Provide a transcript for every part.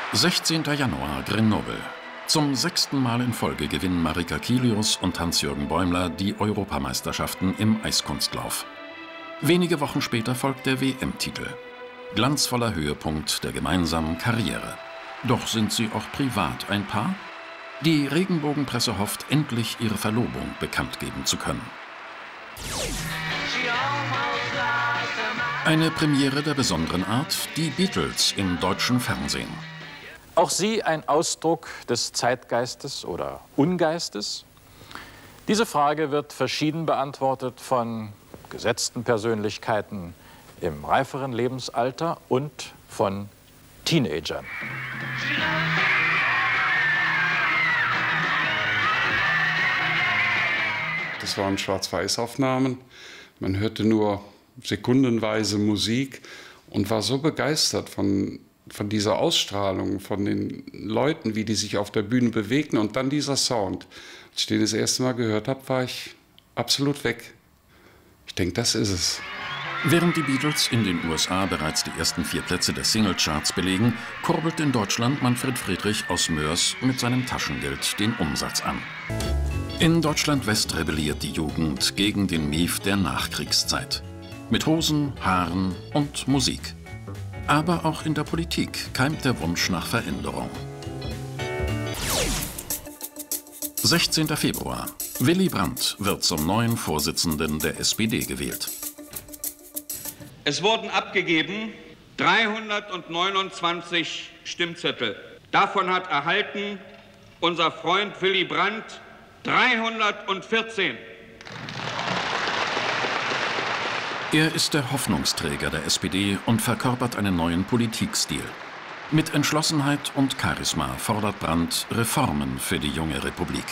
16. Januar, Grenoble. Zum 6. Mal in Folge gewinnen Marika Kilius und Hans-Jürgen Bäumler die Europameisterschaften im Eiskunstlauf. Wenige Wochen später folgt der WM-Titel. Glanzvoller Höhepunkt der gemeinsamen Karriere. Doch sind sie auch privat ein Paar? Die Regenbogenpresse hofft, endlich ihre Verlobung bekannt geben zu können. Eine Premiere der besonderen Art, die Beatles im deutschen Fernsehen. Auch sie ein Ausdruck des Zeitgeistes oder Ungeistes? Diese Frage wird verschieden beantwortet von gesetzten Persönlichkeiten im reiferen Lebensalter und von Teenagern. Das waren Schwarz-Weiß-Aufnahmen. Man hörte nur sekundenweise Musik und war so begeistert von dieser Ausstrahlung, von den Leuten, wie die sich auf der Bühne bewegten und dann dieser Sound. Als ich den das erste Mal gehört habe, war ich absolut weg. Ich denke, das ist es. Während die Beatles in den USA bereits die ersten 4 Plätze der Singlecharts belegen, kurbelt in Deutschland Manfred Friedrich aus Moers mit seinem Taschengeld den Umsatz an. In Deutschland West rebelliert die Jugend gegen den Mief der Nachkriegszeit. Mit Hosen, Haaren und Musik. Aber auch in der Politik keimt der Wunsch nach Veränderung. 16. Februar. Willy Brandt wird zum neuen Vorsitzenden der SPD gewählt. Es wurden abgegeben 329 Stimmzettel. Davon hat erhalten unser Freund Willy Brandt 314. Er ist der Hoffnungsträger der SPD und verkörpert einen neuen Politikstil. Mit Entschlossenheit und Charisma fordert Brandt Reformen für die junge Republik.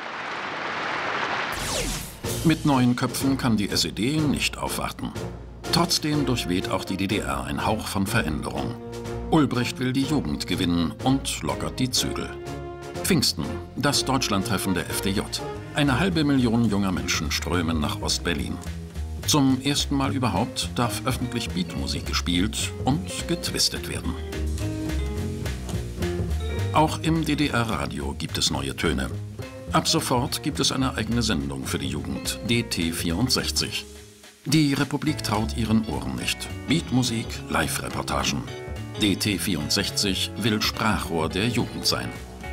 Mit neuen Köpfen kann die SED nicht aufwarten. Trotzdem durchweht auch die DDR ein Hauch von Veränderung. Ulbricht will die Jugend gewinnen und lockert die Zügel. Pfingsten, das Deutschlandtreffen der FDJ. 1,5 Million junger Menschen strömen nach Ost-Berlin. Zum ersten Mal überhaupt darf öffentlich Beatmusik gespielt und getwistet werden. Auch im DDR-Radio gibt es neue Töne. Ab sofort gibt es eine eigene Sendung für die Jugend, DT64. Die Republik traut ihren Ohren nicht. Beatmusik, Live-Reportagen. DT64 will Sprachrohr der Jugend sein.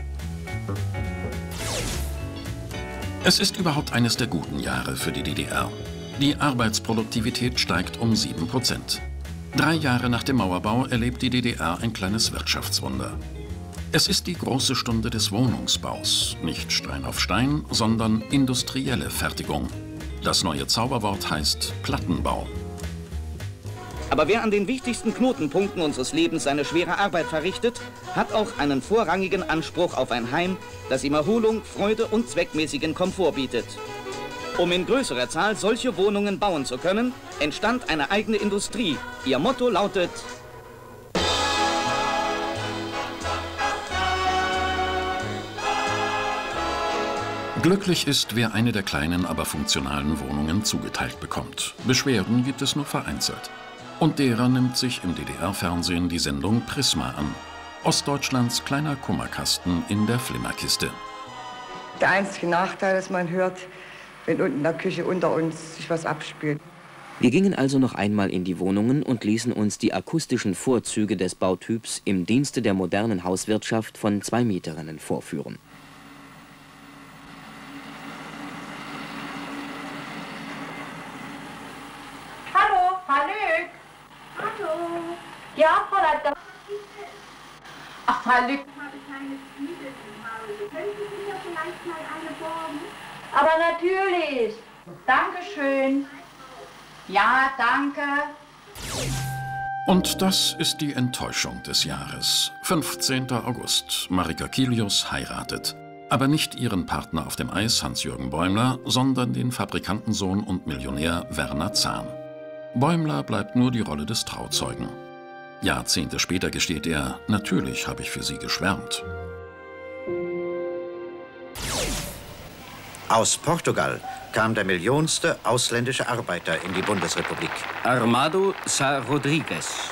Es ist überhaupt eines der guten Jahre für die DDR. Die Arbeitsproduktivität steigt um 7%. 3 Jahre nach dem Mauerbau erlebt die DDR ein kleines Wirtschaftswunder. Es ist die große Stunde des Wohnungsbaus. Nicht Stein auf Stein, sondern industrielle Fertigung. Das neue Zauberwort heißt Plattenbau. Aber wer an den wichtigsten Knotenpunkten unseres Lebens seine schwere Arbeit verrichtet, hat auch einen vorrangigen Anspruch auf ein Heim, das ihm Erholung, Freude und zweckmäßigen Komfort bietet. Um in größerer Zahl solche Wohnungen bauen zu können, entstand eine eigene Industrie. Ihr Motto lautet: Glücklich ist, wer eine der kleinen, aber funktionalen Wohnungen zugeteilt bekommt. Beschwerden gibt es nur vereinzelt. Und derer nimmt sich im DDR-Fernsehen die Sendung Prisma an. Ostdeutschlands kleiner Kummerkasten in der Flimmerkiste. Der einzige Nachteil, dass man hört, wenn unten in der Küche unter uns sich was abspielt. Wir gingen also noch einmal in die Wohnungen und ließen uns die akustischen Vorzüge des Bautyps im Dienste der modernen Hauswirtschaft von 2 Mieterinnen vorführen. Hallo, Hallöch. Hallo. Ja, Frau Leiter. Ach, Hallöch. Ich habe keine Zwiebeln im Hause. Können Sie mir vielleicht mal eine borgen? Aber natürlich. Dankeschön. Ja, danke. Und das ist die Enttäuschung des Jahres. 15. August. Marika Kilius heiratet. Aber nicht ihren Partner auf dem Eis, Hans-Jürgen Bäumler, sondern den Fabrikantensohn und Millionär Werner Zahn. Bäumler bleibt nur die Rolle des Trauzeugen. Jahrzehnte später gesteht er, natürlich habe ich für sie geschwärmt. Aus Portugal kam der millionste ausländische Arbeiter in die Bundesrepublik. Armando Sá Rodrigues.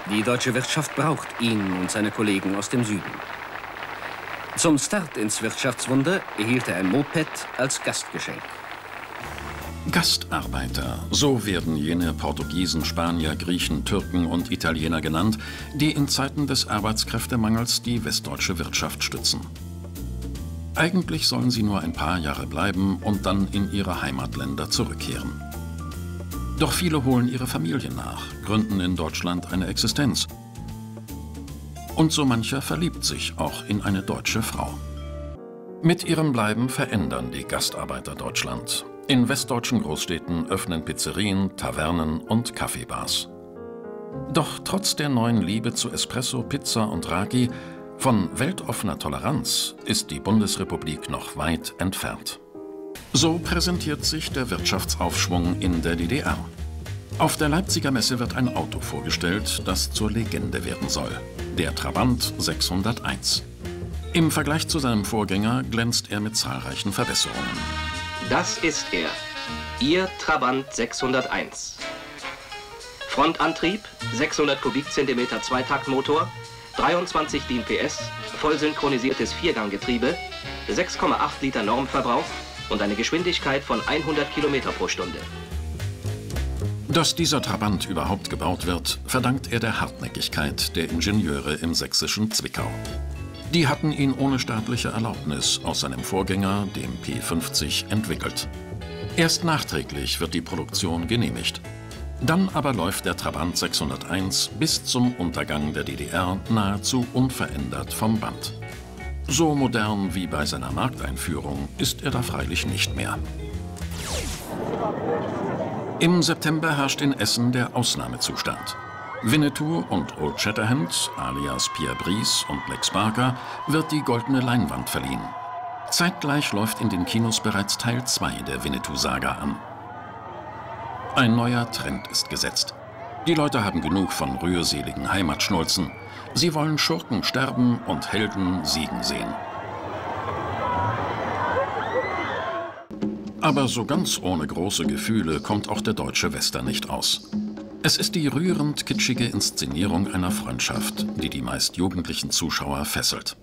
Die deutsche Wirtschaft braucht ihn und seine Kollegen aus dem Süden. Zum Start ins Wirtschaftswunder erhielt er ein Moped als Gastgeschenk. Gastarbeiter, so werden jene Portugiesen, Spanier, Griechen, Türken und Italiener genannt, die in Zeiten des Arbeitskräftemangels die westdeutsche Wirtschaft stützen. Eigentlich sollen sie nur ein paar Jahre bleiben und dann in ihre Heimatländer zurückkehren. Doch viele holen ihre Familie nach, gründen in Deutschland eine Existenz. Und so mancher verliebt sich auch in eine deutsche Frau. Mit ihrem Bleiben verändern die Gastarbeiter Deutschland. In westdeutschen Großstädten öffnen Pizzerien, Tavernen und Kaffeebars. Doch trotz der neuen Liebe zu Espresso, Pizza und Raki, von weltoffener Toleranz ist die Bundesrepublik noch weit entfernt. So präsentiert sich der Wirtschaftsaufschwung in der DDR. Auf der Leipziger Messe wird ein Auto vorgestellt, das zur Legende werden soll. Der Trabant 601. Im Vergleich zu seinem Vorgänger glänzt er mit zahlreichen Verbesserungen. Das ist er, Ihr Trabant 601. Frontantrieb, 600 Kubikzentimeter Zweitaktmotor, 23 DIN PS, voll synchronisiertes Vierganggetriebe, 6,8 Liter Normverbrauch und eine Geschwindigkeit von 100 Kilometer pro Stunde. Dass dieser Trabant überhaupt gebaut wird, verdankt er der Hartnäckigkeit der Ingenieure im sächsischen Zwickau. Die hatten ihn ohne staatliche Erlaubnis aus seinem Vorgänger, dem P50, entwickelt. Erst nachträglich wird die Produktion genehmigt. Dann aber läuft der Trabant 601 bis zum Untergang der DDR nahezu unverändert vom Band. So modern wie bei seiner Markteinführung ist er da freilich nicht mehr. Im September herrscht in Essen der Ausnahmezustand. Winnetou und Old Shatterhand, alias Pierre Brice und Lex Barker, wird die goldene Leinwand verliehen. Zeitgleich läuft in den Kinos bereits Teil 2 der Winnetou-Saga an. Ein neuer Trend ist gesetzt. Die Leute haben genug von rührseligen Heimatschnulzen. Sie wollen Schurken sterben und Helden siegen sehen. Aber so ganz ohne große Gefühle kommt auch der deutsche Western nicht aus. Es ist die rührend kitschige Inszenierung einer Freundschaft, die die meist jugendlichen Zuschauer fesselt.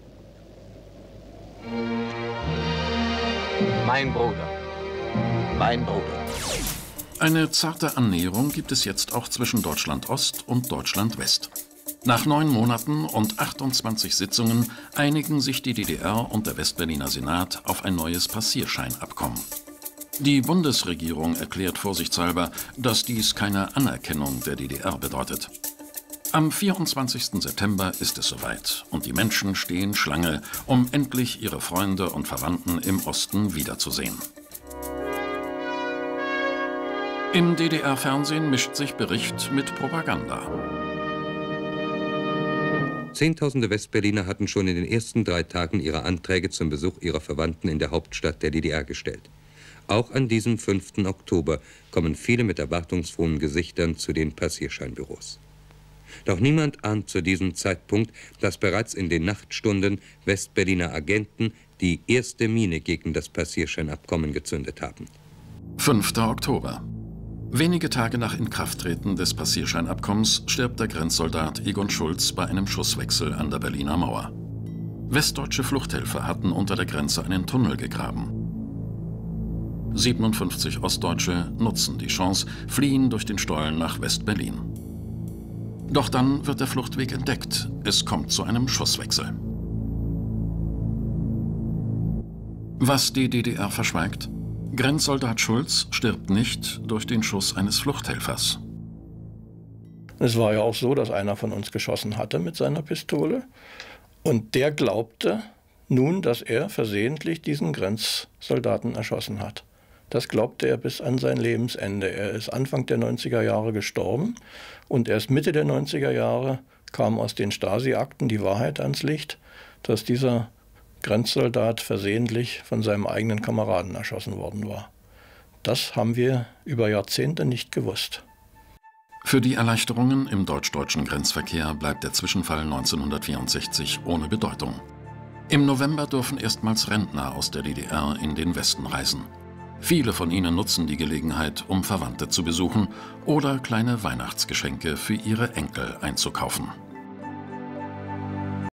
Mein Bruder. Mein Bruder. Eine zarte Annäherung gibt es jetzt auch zwischen Deutschland Ost und Deutschland West. Nach 9 Monaten und 28 Sitzungen einigen sich die DDR und der Westberliner Senat auf ein neues Passierscheinabkommen. Die Bundesregierung erklärt vorsichtshalber, dass dies keine Anerkennung der DDR bedeutet. Am 24. September ist es soweit und die Menschen stehen Schlange, um endlich ihre Freunde und Verwandten im Osten wiederzusehen. Im DDR-Fernsehen mischt sich Bericht mit Propaganda. Zehntausende Westberliner hatten schon in den ersten 3 Tagen ihre Anträge zum Besuch ihrer Verwandten in der Hauptstadt der DDR gestellt. Auch an diesem 5. Oktober kommen viele mit erwartungsfrohen Gesichtern zu den Passierscheinbüros. Doch niemand ahnt zu diesem Zeitpunkt, dass bereits in den Nachtstunden Westberliner Agenten die erste Mine gegen das Passierscheinabkommen gezündet haben. 5. Oktober. Wenige Tage nach Inkrafttreten des Passierscheinabkommens stirbt der Grenzsoldat Egon Schulz bei einem Schusswechsel an der Berliner Mauer. Westdeutsche Fluchthelfer hatten unter der Grenze einen Tunnel gegraben. 57 Ostdeutsche nutzen die Chance, fliehen durch den Stollen nach West-Berlin. Doch dann wird der Fluchtweg entdeckt. Es kommt zu einem Schusswechsel. Was die DDR verschweigt? Grenzsoldat Schulz stirbt nicht durch den Schuss eines Fluchthelfers. Es war ja auch so, dass einer von uns geschossen hatte mit seiner Pistole. Und der glaubte nun, dass er versehentlich diesen Grenzsoldaten erschossen hat. Das glaubte er bis an sein Lebensende. Er ist Anfang der 90er Jahre gestorben und erst Mitte der 90er Jahre kam aus den Stasi-Akten die Wahrheit ans Licht, dass dieser Grenzsoldat versehentlich von seinem eigenen Kameraden erschossen worden war. Das haben wir über Jahrzehnte nicht gewusst. Für die Erleichterungen im deutsch-deutschen Grenzverkehr bleibt der Zwischenfall 1964 ohne Bedeutung. Im November dürfen erstmals Rentner aus der DDR in den Westen reisen. Viele von ihnen nutzen die Gelegenheit, um Verwandte zu besuchen oder kleine Weihnachtsgeschenke für ihre Enkel einzukaufen.